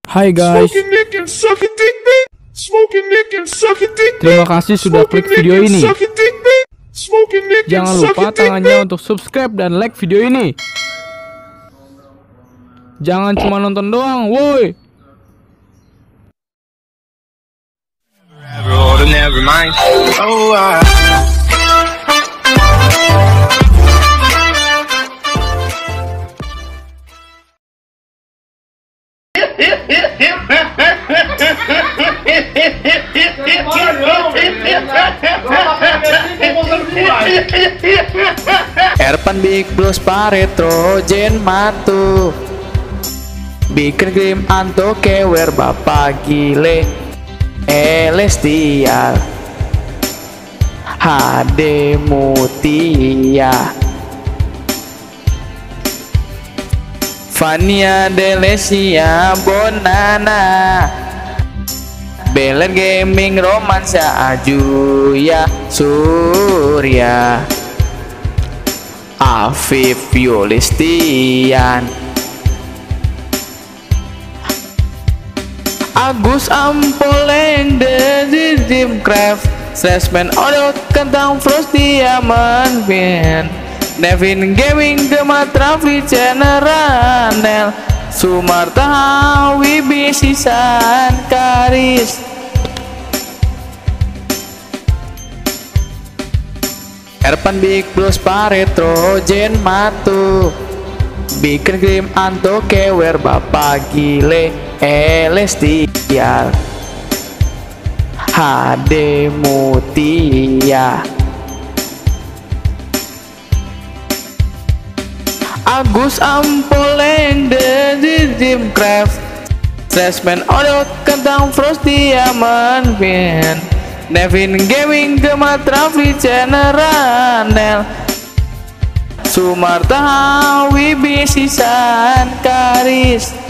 Hai guys, terima kasih sudah klik video ini. Jangan lupa tangannya untuk subscribe dan like video ini. Jangan cuma nonton doang, woi. Erpan Big Blues Paretrogen matu bikin game anto kewer bapak gile Elestial HD Mutia Fania Delesia Bonana Belen Gaming Romansa Ajuya Surya Afif Yulistian Agus Ampoleng The Dreamcraft Sesmen Odot Kentang Frost Diamond Pin Nevin Gaming Gematrafi Generanel Sumarta Wibi Sisan Karis Erpan Big Blues Paretrogen matu bikin game anto kewer bapak gile Elestial HD Mutia Agus Ampoleng The Dreamcraft Sesmen Odot Kentang Frost Diamond Pin Nevin Gaming Gematrafi Generanel Sumarta Wibi Sisan Karis